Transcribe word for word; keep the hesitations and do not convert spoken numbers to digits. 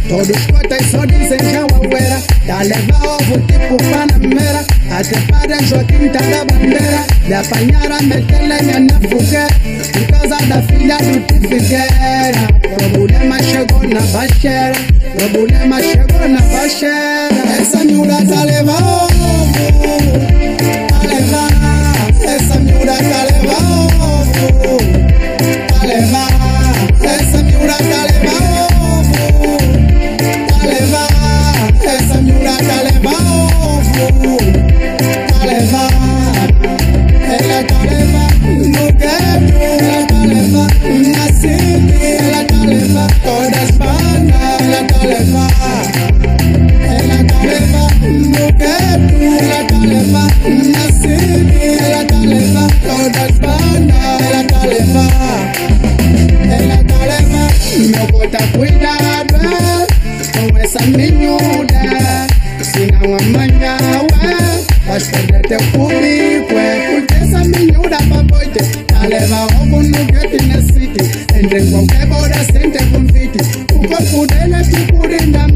Todos cotas só dizem já uera. Tá levar ovo tipo Panamera. Até para Joaquim tá da bandeira. De apanhar a meter lenha na fogueira. Por causa da filha do tio Figueira. Problema chegou na baixeira. Problema chegou na baixeira. Essa miúda tá levando ovo. Tá levando. Essa miúda tá levando ovo. Tá levando. Essa miúda tá levando ovo. Tá levando. Essa miúda tá levando ovo. Tá levando. Ela tá levando no gueto. Ela tá levando na city. Ela tá levando todas as bandas. Ela tá levando. Ela tá levando no gueto. Ela tá levando na city. Ela tá levando todas as bandas. Ela tá levando. Ela tá levando. Meu bota cuidado com essa miúda. Senão amanhã ué, vais perder teu público. É porque essa miúda pra boite tá levando ovo no gueto e na city. Entre em qualquer bora sem ter convite. O corpo dele é tipo de